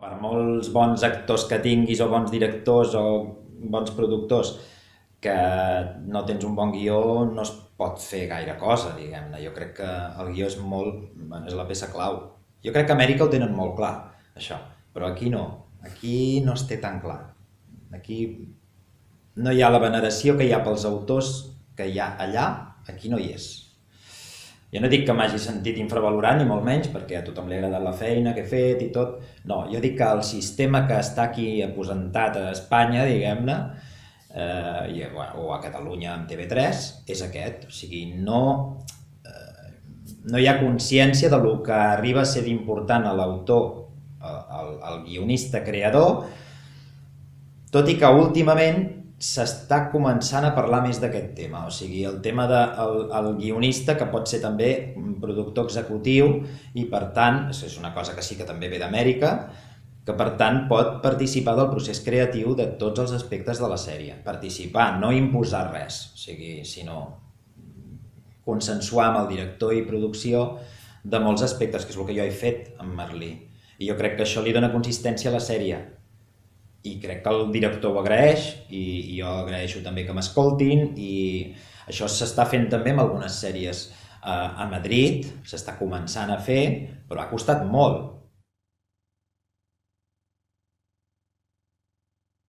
Per molts bons actors que tinguis o bons directors o bons productors que no tens un bon guió no es pot fer gaire cosa, diguem-ne. Jo crec que el guió és molt... bueno, és la peça clau. Jo crec que a Amèrica ho tenen molt clar, això, però aquí no. Aquí no es té tan clar. Aquí no hi ha la veneració que hi ha pels autors que hi ha allà, aquí no hi és. Jo no dic que m'hagi sentit infravalorant, ni molt menys, perquè a tothom li ha agradat la feina que he fet i tot. No, jo dic que el sistema que està aquí aposentat a Espanya, diguem-ne, o a Catalunya amb TV3, és aquest. O sigui, no hi ha consciència de lo que arriba a ser d'important a l'autor, al guionista creador, tot i que últimament s'està començant a parlar més d'aquest tema, o sigui, el tema del guionista, que pot ser també productor executiu i per tant, és una cosa que sí que també ve d'Amèrica, que per tant pot participar del procés creatiu de tots els aspectes de la sèrie. Participar, no imposar res, o sigui, sinó consensuar amb el director i producció de molts aspectes, que és el que jo he fet amb Merlí. I jo crec que això li dona consistència a la sèrie. I crec que el director ho agraeix i jo agraeixo també que m'escoltin i això s'està fent també amb algunes sèries a Madrid, s'està començant a fer, però ha costat molt.